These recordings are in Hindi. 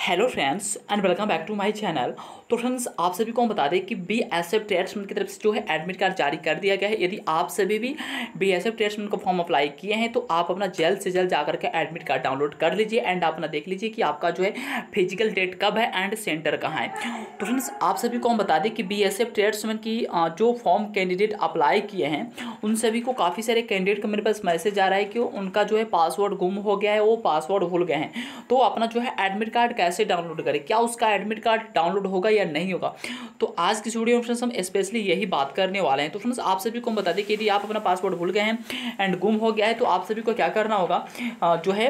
Hello friends and welcome back to my channel. तो फ्रेंड्स आप सभी को हम बता दें कि बीएसएफ ट्रेड्समैन की तरफ से जो है एडमिट कार्ड जारी कर दिया गया है। यदि आप सभी भी बीएसएफ ट्रेड्समैन का फॉर्म अप्लाई किए हैं तो आप अपना जल्द से जल्द जाकर के एडमिट कार्ड डाउनलोड कर लीजिए एंड आप अपना देख लीजिए कि आपका जो है फिजिकल डेट कब है एंड सेंटर कहाँ है। तो फ्रेंड्स आप सभी को हम बता दें कि बीएसएफ ट्रेड्समैन की जो फॉर्म कैंडिडेट अप्लाई किए हैं उन सभी को काफ़ी सारे कैंडिडेट का मेरे पास मैसेज आ रहा है कि उनका जो है पासवर्ड गुम हो गया है, वो पासवर्ड भूल गए हैं। तो अपना जो है एडमिट कार्ड कैसे डाउनलोड करें, क्या उसका एडमिट कार्ड डाउनलोड होगा या नहीं होगा, तो आज की वीडियो में फ्रेंड्स हम स्पेशली यही बात करने वाले हैं। तो फ्रेंड्स आप सभी को हम बता दें कि यदि आप अपना पासवर्ड भूल गए हैं एंड गुम हो गया है तो आप सभी को क्या करना होगा, जो है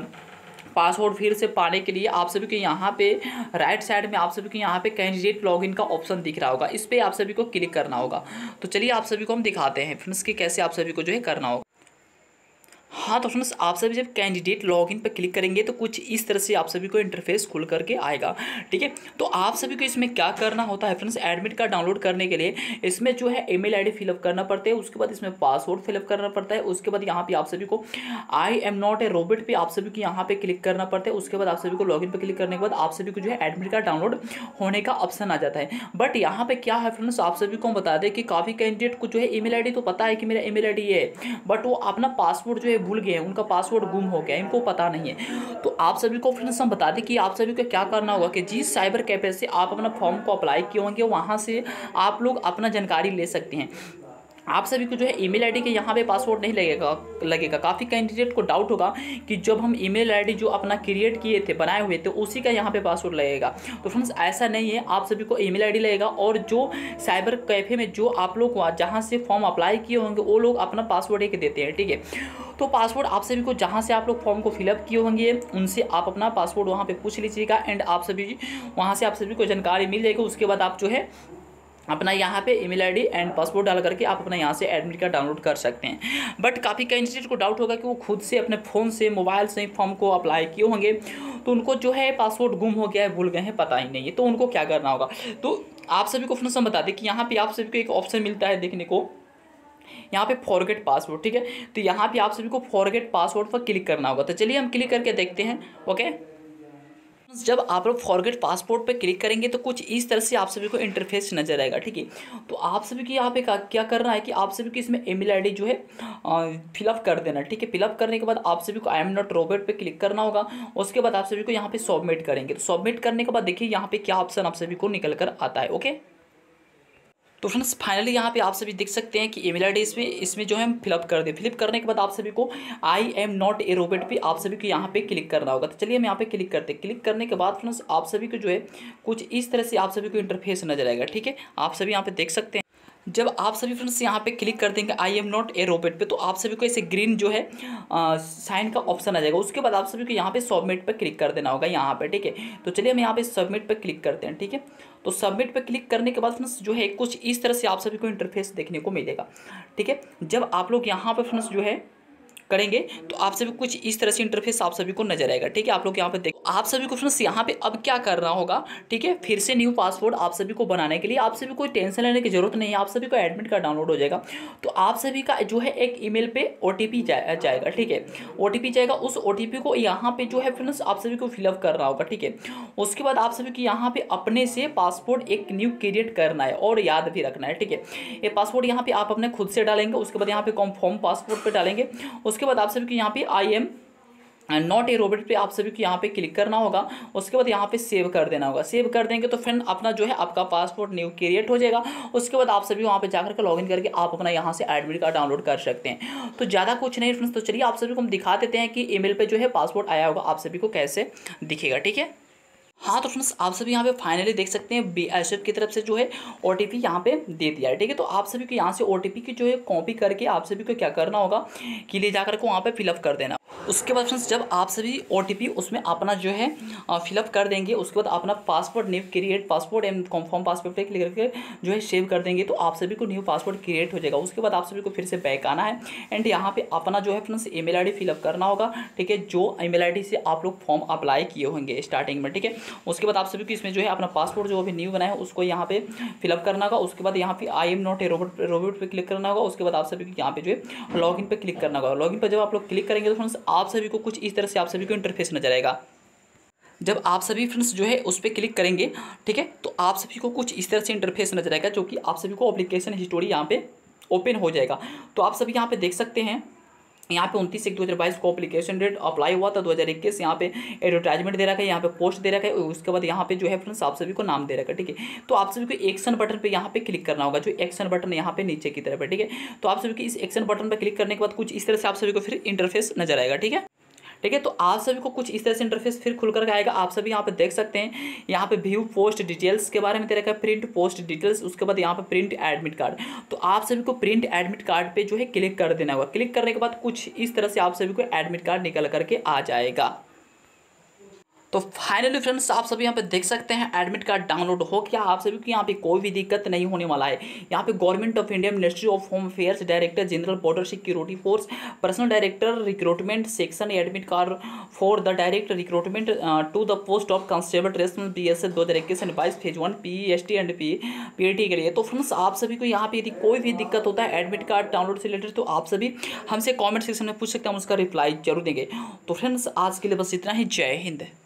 पासवर्ड फिर से पाने के लिए आप सभी को यहाँ पे राइट साइड में आप सभी को यहाँ पे कैंडिडेट लॉगिन का ऑप्शन दिख रहा होगा, इस पर आप सभी को क्लिक करना होगा। तो चलिए आप सभी को हम दिखाते हैं फ्रेंड्स कि कैसे आप सभी को जो है करना होगा। हाँ तो फ्रेंड्स आप सभी जब कैंडिडेट लॉगिन पर क्लिक करेंगे तो कुछ इस तरह से आप सभी को इंटरफेस खुल करके आएगा। ठीक है, तो आप सभी को इसमें क्या करना होता है फ्रेंड्स, एडमिट कार्ड डाउनलोड करने के लिए इसमें जो है ईमेल आईडी फिलअप करना पड़ता है, उसके बाद इसमें पासवर्ड फिलअप करना पड़ता है, उसके बाद यहाँ पे आप सभी को I am not a robot पे आप सभी को यहाँ पे क्लिक करना पड़ता है। उसके बाद आप सभी को लॉगिन पर क्लिक करने के बाद आप सभी को जो है एडमिट कार्ड डाउनलोड होने का ऑप्शन आ जाता है। बट यहाँ पे क्या है फ्रेंड्स, आप सभी को हम बता दें कि काफ़ी कैंडिडेट को जो है ईमेल आईडी तो पता है कि मेरा ईमेल आईडी ये है, बट वो अपना पासवर्ड जो है भूल गए हैं, उनका पासवर्ड गुम हो गया, इनको पता नहीं है। तो आप सभी को फ्रेंड्स हम बता दें कि आप सभी को क्या करना होगा कि जिस साइबर कैफे से आप अपना फॉर्म को अप्लाई किए होंगे वहाँ से आप लोग अपना जानकारी ले सकते हैं। आप सभी को जो है ईमेल आईडी के यहाँ पे पासवर्ड नहीं लगेगा। काफ़ी कैंडिडेट को डाउट होगा कि जब हम ईमेल आईडी जो अपना क्रिएट किए थे, बनाए हुए थे, उसी का यहाँ पे पासवर्ड लगेगा। तो फ्रेंड्स ऐसा नहीं है, आप सभी को ईमेल आईडी लगेगा और जो साइबर कैफ़े में जो आप लोग जहाँ से फॉर्म अप्लाई किए होंगे वो लोग अपना पासवर्ड एक देते हैं। ठीक है, तो पासवर्ड आप सभी को जहाँ से आप लोग फॉर्म को फिलअप किए होंगे उनसे आप अपना पासवर्ड वहाँ पर पूछ लीजिएगा एंड आप सभी वहाँ से आप सभी को जानकारी मिल जाएगी। उसके बाद आप जो है अपना यहाँ पे ईमेल आईडी एंड पासवर्ड डाल करके आप अपना यहाँ से एडमिट कार्ड डाउनलोड कर सकते हैं। बट काफ़ी कैंडिडेट को डाउट होगा कि वो खुद से अपने फ़ोन से मोबाइल से फॉर्म को अप्लाई किए होंगे तो उनको जो है पासवर्ड गुम हो गया है, भूल गए हैं, पता ही नहीं है, तो उनको क्या करना होगा। तो आप सभी को फ्रेंड्स हम बता दें कि यहाँ पे आप सभी को एक ऑप्शन मिलता है देखने को, यहाँ पे फॉरगेट पासवर्ड। ठीक है, तो यहाँ पे आप सभी को फॉरगेट पासवर्ड पर क्लिक करना होगा। तो चलिए हम क्लिक करके देखते हैं। ओके, जब आप लोग फॉरगेट पासपोर्ट पे क्लिक करेंगे तो कुछ इस तरह से आप सभी को इंटरफेस नजर आएगा। ठीक है, तो आप सभी को यहाँ पे क्या करना है कि आप सभी को इसमें ईमेल आईडी जो है फिलअप कर देना। ठीक है, फिलअप करने के बाद आप सभी को आई एम नॉट रोबोट पे क्लिक करना होगा। उसके बाद आप सभी को यहाँ पे सबमिट करेंगे। तो सबमिट करने के बाद देखिए यहाँ पे क्या ऑप्शन आप सभी को निकल कर आता है। ओके, तो फ्रेंड्स फाइनली यहाँ पे आप सभी देख सकते हैं कि ईमेल आईडी इसमें जो है हम फिलअप कर दें। फिलअप करने के बाद आप सभी को I am not a robot पे आप सभी को यहाँ पे क्लिक करना होगा। तो चलिए हम यहाँ पे क्लिक करते हैं। क्लिक करने के बाद फ्रेंड्स आप सभी को जो है कुछ इस तरह से आप सभी को इंटरफेस नजर आएगा। ठीक है, आप सभी यहाँ पे देख सकते हैं। जब आप सभी फ्रेंड्स यहाँ पे क्लिक कर देंगे I am not a robot पे तो आप सभी को ऐसे ग्रीन जो है साइन का ऑप्शन आ जाएगा। उसके बाद आप सभी को यहाँ पे सबमिट पे क्लिक कर देना होगा यहाँ पे। ठीक है, तो चलिए हम यहाँ पे सबमिट पे क्लिक करते हैं। ठीक है, तो सबमिट पे क्लिक करने के बाद फ्रेंड्स जो है कुछ इस तरह से आप सभी को इंटरफेस देखने को मिलेगा। ठीक है, जब आप लोग यहाँ पे फ्रेंड्स जो है करेंगे तो आप सभी कुछ इस तरह से इंटरफेस आप सभी को नजर आएगा। ठीक है, आप लोग यहाँ पे देख, आप सभी को फ्रेंड्स यहाँ पे अब क्या करना होगा। ठीक है, फिर से न्यू पासवर्ड आप सभी को बनाने के लिए आप सभी कोई टेंशन लेने की जरूरत नहीं है, आप सभी को एडमिट कार्ड डाउनलोड हो जाएगा। तो आप सभी का जो है एक ईमेल पे ओटीपी जाएगा। ठीक है, ओटीपी जाएगा, उस ओटीपी को यहाँ पे जो है फ्रेंड्स आप सभी को फिलअप करना होगा। ठीक है, उसके बाद आप सभी को यहाँ पे अपने से पासवर्ड एक न्यू क्रिएट करना है और याद भी रखना है। ठीक है, ये पासवर्ड यहाँ पे आप अपने खुद से डालेंगे। उसके बाद यहाँ पे कन्फर्म पासवर्ड पे डालेंगे। उसके बाद आप सभी को यहाँ पे I am not a robot पे आप सभी को यहाँ पे क्लिक करना होगा। उसके बाद यहाँ पे सेव कर देना होगा। सेव कर देंगे तो फ्रेंड अपना जो है आपका पासपोर्ट न्यू क्रिएट हो जाएगा। उसके बाद आप सभी वहाँ पे जाकर के लॉगिन करके आप अपना यहाँ से एडमिट कार्ड डाउनलोड कर सकते हैं। तो ज़्यादा कुछ नहीं फ्रेंड्स, तो चलिए आप सभी को हम दिखा देते हैं कि ईमेल पे जो है पासपोर्ट आया होगा आप सभी को कैसे दिखेगा। ठीक है, हाँ तो फ्रेंड्स आप सभी यहाँ पे फाइनली देख सकते हैं बीएसएफ की तरफ से जो है ओटीपी यहाँ पे दे दिया है। ठीक है, तो आप सभी को यहाँ से ओटीपी की जो है कॉपी करके आप सभी को क्या करना होगा कि ले जाकर के वहाँ पे फिलअप कर देना। उसके बाद फ्रेंड्स जब आप सभी ओटीपी उसमें अपना जो है फिलअप कर देंगे, उसके बाद अपना password new create password and confirm password पे क्लिक करके जो है सेव कर देंगे तो आप सभी को न्यू पासवर्ड क्रिएट हो जाएगा। उसके बाद आप सभी को फिर से बैक आना है एंड यहाँ पे अपना जो है फ्रेंड्स ईमेल आईडी फिलअप करना होगा। ठीक है, जो ईमेल आईडी से आप लोग फॉर्म अप्लाई किए होंगे स्टार्टिंग में। ठीक है, उसके बाद आप सभी को इसमें जो है अपना पासपोर्ट जो अभी न्यू बना है उसको यहाँ पे फिलअप करना होगा। उसके बाद यहाँ पे I am not a robot पे क्लिक करना होगा। उसके बाद आप सभी को यहाँ पे जो है लॉगिन पे क्लिक करना होगा। लॉगिन पर जब आप लोग क्लिक करेंगे तो फ्रेंड्स आप सभी को कुछ इस तरह से आप सभी को इंटरफेस नजर आएगा। जब आप सभी फ्रेंड्स जो है उस पर क्लिक करेंगे, ठीक है, तो आप सभी को कुछ इस तरह से इंटरफेस नजर आएगा, जो कि आप सभी को एप्लीकेशन हिस्टोरी यहाँ पे ओपन हो जाएगा। तो आप सभी यहाँ पे देख सकते हैं, यहाँ पे 29/1/2022 को एप्लीकेशन डेट अप्लाई हुआ था, 2021 यहाँ पे एडवर्टाइजमेंट दे रखा है, यहाँ पे पोस्ट दे रखा है, उसके बाद यहाँ पे जो है फ्रेंड्स आप सभी को नाम दे रखा है, ठीक है। तो आप सभी को एक्शन बटन पे यहाँ पे क्लिक करना होगा, जो एक्शन बटन यहाँ पे नीचे की तरफ है, ठीक है। तो आप सभी को इस एक्शन बटन पर क्लिक करने के बाद कुछ इस तरह से आप सभी को फिर इंटरफेस नजर आएगा, ठीक है, ठीक है। तो आप सभी को कुछ इस तरह से इंटरफेस फिर खुल कर आएगा। आप सभी यहाँ पे देख सकते हैं, यहाँ पे व्यू पोस्ट डिटेल्स के बारे में दे रखा है, प्रिंट पोस्ट डिटेल्स, उसके बाद यहाँ पे प्रिंट एडमिट कार्ड। तो आप सभी को प्रिंट एडमिट कार्ड पे जो है क्लिक कर देना होगा। क्लिक करने के बाद कुछ इस तरह से आप सभी को एडमिट कार्ड निकल करके आ जाएगा। तो फाइनली फ्रेंड्स आप सभी यहाँ पे देख सकते हैं एडमिट कार्ड डाउनलोड हो गया। आप सभी को यहाँ पे कोई भी दिक्कत नहीं होने वाला है। यहाँ पे government of India ministry of home affairs director general border security force personal director recruitment section admit card for the direct recruitment to the post of constable tradesman BSF 2021 phase 1 PEST and PAT के लिए। तो फ्रेंड्स आप सभी को यहाँ पे यदि कोई भी दिक्कत होता है एडमिट कार्ड डाउनलोड से रिलेटेड, तो आप सभी हमसे कॉमेंट सेक्शन में पूछ सकते हैं, हम उसका रिप्लाई जरूर देंगे। तो फ्रेंड्स आज के लिए बस इतना ही। जय हिंद।